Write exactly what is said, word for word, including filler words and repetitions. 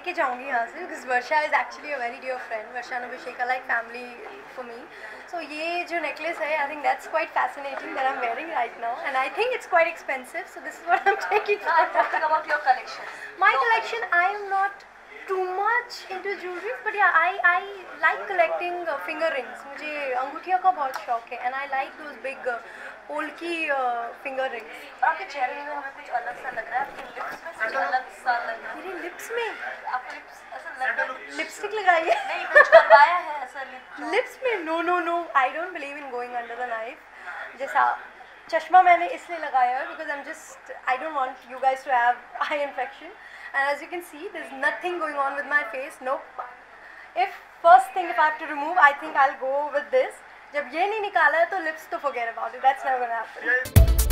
के जाऊँगी यहाँ से because Varsha is actually a very dear friend. Varsha and Abhishek are like family for me. So ये जो necklace है, I think that's quite fascinating that I'm wearing right now, and I think it's quite expensive. So this is what I'm taking. Now I'm talking about your collection. My Your collection, I am not too much into jewelry, but yeah, I I like collecting uh, finger rings. मुझे अंगूठियों का बहुत शौक है, and I like those big uh, polki uh, finger rings. और आपके चेहरे में हमें कुछ अलग सा लग रहा है, आपके लिप्स में कुछ अलग सा लग रहा है. मेरे lips में आपके लिप्स ऐसा लग रहा है. लिपस्टिक लगाई है. नहीं कुछ करवाया है ऐसा लिप. लिप्स में no no no I don't believe in going under the knife. जैसा चश्मा मैंने इसलिए लगाया है because I'm just I don't want you guys to have eye infection, and as you can see there's nothing going on with my face. Nope. If first thing if I have to remove, I think I'll go with this. जब ये नहीं निकाला है तो lips तो forget about it. That's never gonna happen.